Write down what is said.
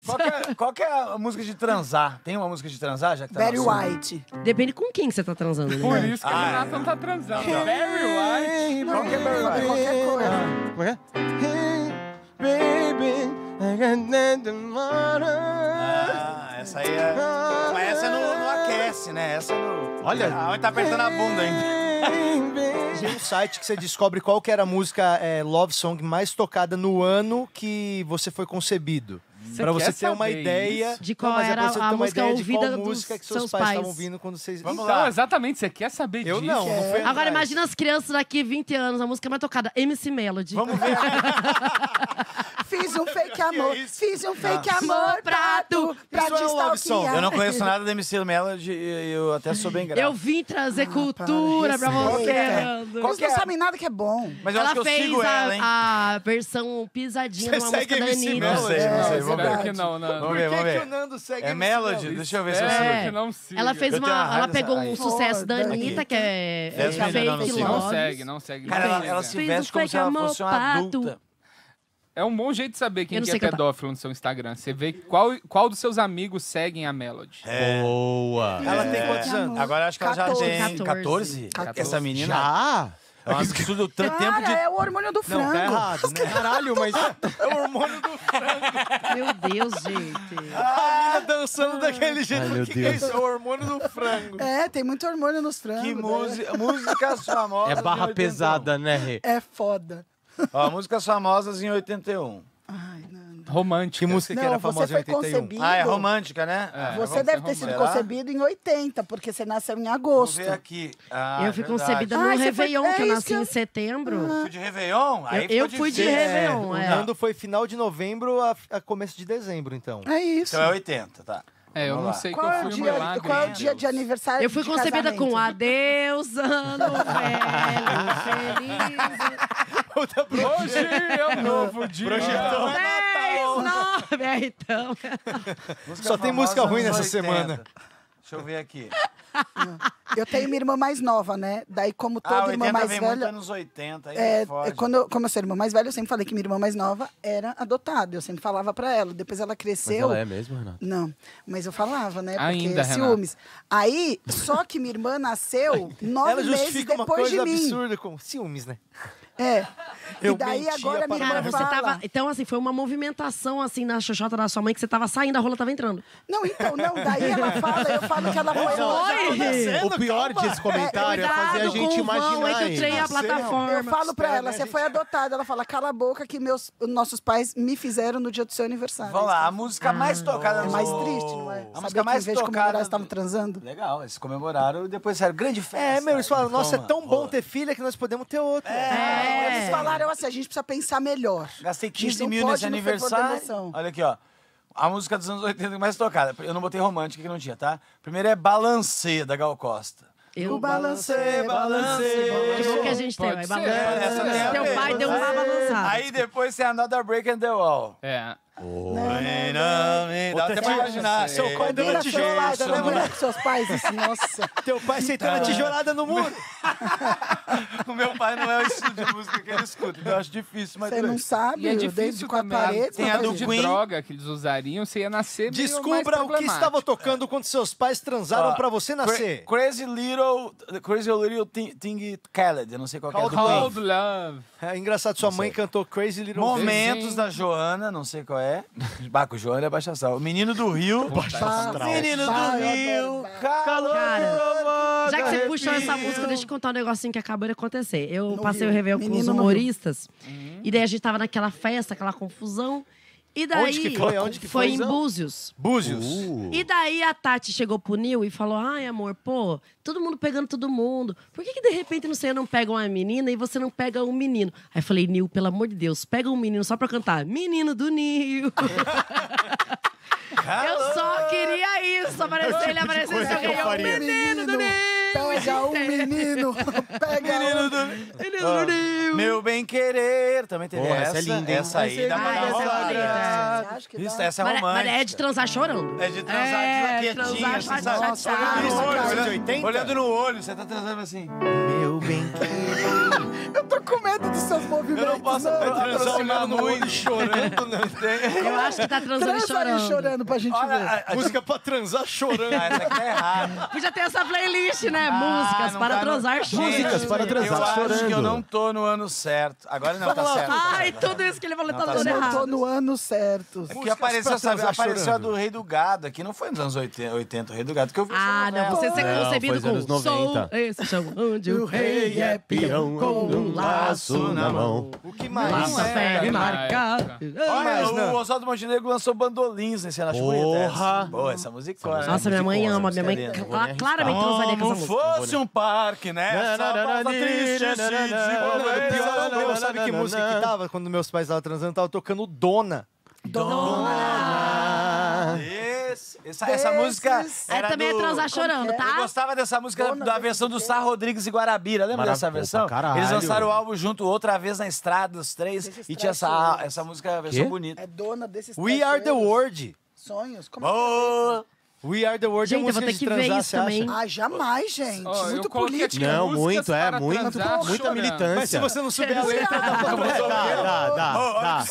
Qual que é a música de transar? Tem uma música de transar, já que tá Barry no assunto? White. Depende com quem você tá transando, né? Por isso que a Renata não tá transando. Barry White. Qual que é Barry White? Qualquer coisa. Como é que é? Hey, baby, I got that tomorrow. Essa aí é... Mas essa não aquece, né? Essa não... Olha. Onde tá apertando a bunda ainda. Tem um site que você descobre qual que era a música Love Song mais tocada no ano que você foi concebido. Pra você ter uma ideia... De qual Não, mas era pra você ter a uma música ideia de ouvida qual dos música que seus seus pais pais. estavam ouvindo quando vocês... Vamos Então, lá. exatamente, você quer saber disso? Eu não fui Agora atrás. imagina as crianças daqui 20 anos, a música mais tocada, MC Melody. Vamos ver. Fiz um fake amor. isso? Fiz um fake amor pra tu. Pra Isso é um love song. destalquear. Eu não conheço nada da MC Melody e eu até sou bem grato. Eu vim trazer cultura pra você, Respeita. Nando. Qual Eles que é? não sabem nada que é bom. Mas eu acho que Ela eu fez sigo ela, hein? a versão pisadinha Você numa segue música da MC Anitta. Não sei, É, não sei. é Vamos ver. Espero verdade. que não, Nando. Vamos ver, vamos Por que ver. que o Nando segue É MC Melody? Deixa eu ver se eu Espero sigo. que não siga. Ela fez Eu tenho uma. uma Ela raiva pegou dessa- um sucesso da Aqui. Anitta, que é 10 milhões, não Fake sigo. Não Love. segue, não segue. Cara, ela se Fiz veste um como fake se ela amor fosse uma pra adulta. É um bom jeito de saber quem Eu não que é sei cantar. pedófilo no seu Instagram. Você vê qual dos seus amigos seguem a Melody. Boa. Ela tem quantos anos? Agora acho que ela já 14. tem 14. 14. Essa menina Já? é um absurdo tempo Cara, de... é o hormônio do Não, tá frango. errado, né? Caralho, mas... É o hormônio do Meu Deus, gente. a menina dançando daquele jeito. Ai, meu que é Deus. isso? É o hormônio do frango. É, tem muito hormônio nos frangos. Que né? músicas famosas É barra em 81. pesada, né, Rê? É foda. Ó, músicas famosas em 81. Ai, não. Romântica. Que música que Não, era você famosa em foi 81? concebido. Ah, é romântica, né? Você deve ter sido Será? concebido em 80, porque você nasceu em Vamos agosto. ver aqui. Ah, Eu fui verdade. concebida no Ai, você foi- Réveillon, é que eu isso nasci que eu- em setembro. Fui de Réveillon? Aí Eu ficou fui de difícil. Réveillon, O é. Nando foi final de novembro a começo de dezembro, então. É isso. Então é 80, tá. É, eu Vamos não lá. sei Qual qual é foi o o dia, milagre. qual é o hein? dia de aniversário Eu fui de concebida casamento? com adeus, ano velho, feliz. Hoje é um novo dia. Projetão. 10, 9, é, então. Só tem música ruim nessa semana. Deixa eu ver aqui. Eu tenho minha irmã mais nova, né? Daí, como toda irmã 80 mais vem muito velha... anos 80. Aí É, foge. como eu sou irmã mais velha, eu sempre falei que minha irmã mais nova era adotada. Eu sempre falava pra ela. Depois ela Mas cresceu. ela é mesmo, Renato? Não, mas eu falava, né? Porque Ainda, ciúmes. Aí, só que minha irmã nasceu 9 Ela meses justifica uma depois coisa de mim. absurda com ciúmes, né? É. Eu e daí mentia agora minha pra irmã Cara, você fala... tava. Então, assim, foi uma movimentação assim na xoxota da sua mãe que você tava saindo, a rola tava entrando. Não, então, não. Daí ela fala, eu falo que ela foi... O pior desse comentário é fazer a Cuidado gente com o vão, imaginar é que eu tirei a ainda. plataforma. Eu falo pra Espera, ela, né, você gente? foi adotada. Ela fala, cala a boca que nossos pais me fizeram no dia do seu aniversário. Vamos lá, a música mais tocada É no... mais triste, não é? A Saber música que mais em vez de comemorar, tocada... estavam transando. Legal, eles comemoraram e depois disseram, grande festa. É, meu, eles falam, nossa, é Toma, tão bom rola. ter filha que nós podemos ter outra. Eles falaram assim, a gente precisa pensar melhor. Gastei A gente 15 não mil pode nesse no fervor da aniversário. emoção. Olha aqui, ó. A música dos anos 80 mais tocada. Eu não botei romântica que não tinha, tá? Primeiro é Balancê, da Gal Costa. Eu Balancê, Que bom que a gente tem, Pode vai ser. balançar. Essa tem a Teu ver. pai deu uma balançada. Aí depois tem Another Break in the Wall. É. Dá até pra imaginar. Seu pai deu uma Dura tijolada, tijolada, né? né? Mulher com seus pais, isso, nossa. Teu pai aceitou uma tijolada no muro. O meu pai não é o estilo de música que ele escuta, então eu acho difícil, mas Você não sabe, E é desde difícil quatro também. paredes. Tem não a do acredito. De Queen. droga que eles usariam, você ia nascer meio mais Descubra o que problemático. estava tocando quando seus pais transaram pra você nascer. Crazy Little Thing Khaled, eu não sei qual que é. do Queen. Cold Love. É engraçado, sua mãe cantou Crazy Little Thing. Momentos da Joana, não sei qual é. Baco, Joana é Baixa Astral. O Menino do Rio. Menino do Bah, eu Rio. adoro, Calor. Cara, já que você puxou essa música, deixa eu contar um negocinho que acabou de acontecer. Eu passei o Réveillon com os Menino no humoristas. E daí a gente tava naquela festa, aquela confusão. E daí... Onde que foi? Onde que foi? Foi em Búzios. Búzios. E daí a Tati chegou pro Nil e falou: ai, amor, pô, todo mundo pegando todo mundo. Por que de repente você não pega uma menina e você não pega um menino? Aí eu falei: Nil, pelo amor de Deus, pega um menino só pra cantar. Menino do Nil. Eu só queria isso. Aparecer, ele apareceu e eu ganhei um menino do Nil. Pega um menino. Pega Menino do Menino do Nil. Meu Bem Querer. Também teve Porra, essa. essa é linda, hein? Essa aí dá pra Ah, dar essa é rolada. bonita. Acho que Isso, dá. essa é Mas romântica. é de transar chorando. É de transar quietinha, transar assim, sabe? chateado. Olhando no olho, Cara, olhando no olho, você tá transando assim. Meu bem querer. tô com medo dos seus movimentos. Eu não posso aproximar muito chorando, não tem. Eu acho que tá transando e Transa aí chorando pra gente ver. Música pra transar chorando. Essa aqui tá errada. Podia ter essa playlist, né? Músicas não para tá no- transar chorando. Músicas para transar Eu acho chorando. que eu não tô no ano certo. Agora não, tá certo. Ai, tudo isso que ele falou tá tá tudo certo. Eu tô errado. no ano certo. É porque Músicas apareceu, pra transar apareceu a chorando. do Rei do Gado aqui, não foi nos anos 80 o Rei do Gado, que eu vi essa Ah, não, novela. você ser Não, concebido foi com anos 90. sou esse chão onde o rei é Peão com um laço na mão. O que mais? Nossa, fé marca. Olha, Mas, não. o Oswaldo Montenegro lançou Bandolins nesse ano, acho bonito essa. Boa, essa música. Nossa, minha mãe ama. Minha mãe claramente transaria com Como essa música. fosse um parque, né? Só pausa triste, O pior não, sabe que música que tava quando meus pais estavam transando? Tava tocando Dona. Essa música Aí era também é do... transar chorando, Eu tá? gostava dessa música Dona da desse versão do tempo. Sá Rodrigues e Guarabira. Lembra dessa Maravilha, versão? pra caralho. Eles lançaram o álbum junto outra vez na estrada, os três. Desses E tinha trechos. essa música, a versão Quê? bonita. É dona desses We Are the trecheiros. World. Sonhos? Como é que Oh, We Are the World Gente, é eu vou música ter de que ver transar, isso você acha? também. Ah, jamais, gente. Ó, eu Muito coloquei político. aqui Não, músicas muito, para muita transar chorando. militância. Mas se você não souber a letra, dá pra transar. Dá. olha